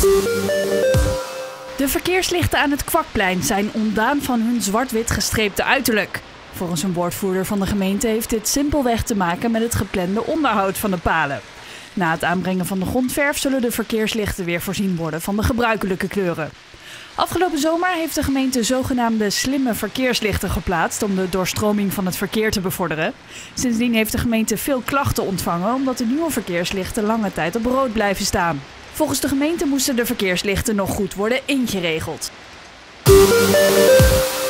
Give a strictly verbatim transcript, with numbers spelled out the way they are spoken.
De verkeerslichten aan het Kwakplein zijn ontdaan van hun zwart-wit gestreepte uiterlijk. Volgens een woordvoerder van de gemeente heeft dit simpelweg te maken met het geplande onderhoud van de palen. Na het aanbrengen van de grondverf zullen de verkeerslichten weer voorzien worden van de gebruikelijke kleuren. Afgelopen zomer heeft de gemeente zogenaamde slimme verkeerslichten geplaatst om de doorstroming van het verkeer te bevorderen. Sindsdien heeft de gemeente veel klachten ontvangen omdat de nieuwe verkeerslichten lange tijd op rood blijven staan. Volgens de gemeente moesten de verkeerslichten nog goed worden ingeregeld.